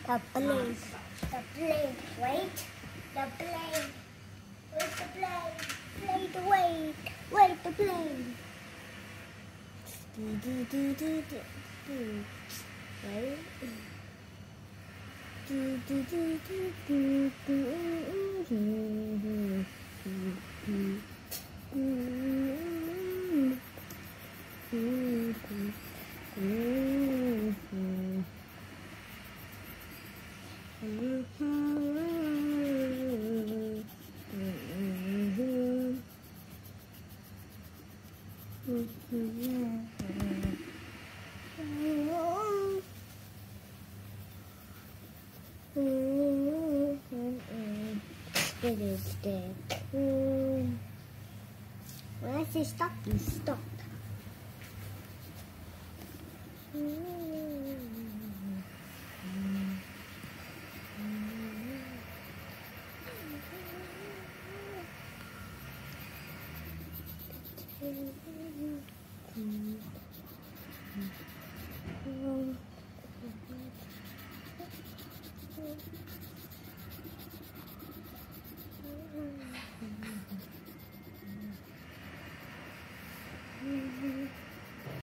The plane. The plane. Wait. The plane. Wait the plane. Wait. Wait the plane. Right? It is dead. When I say stop, you stop.